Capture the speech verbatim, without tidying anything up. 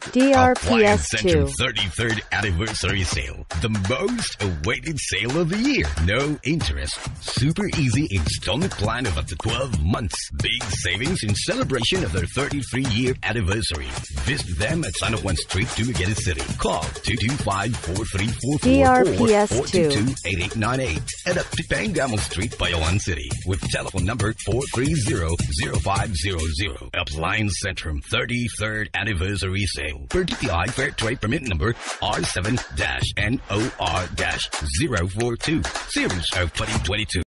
D R P S Appliance two. Centrum thirty-third Anniversary Sale. The most awaited sale of the year. No interest. Super easy installment plan of up to twelve months. Big savings in celebration of their thirty-three year anniversary. Visit them at San Juan Street, Dumaguete City. Call two two five, four three four four D R P S or four two two. two, eight eight nine eight. And up to Pangamo Street, Bayawan City. With telephone number four three zero, zero five zero zero. Appliance Centrum thirty-third Anniversary Sale. Per D T I Fair Trade Permit number R seven N O R zero four two. Series of twenty twenty-two.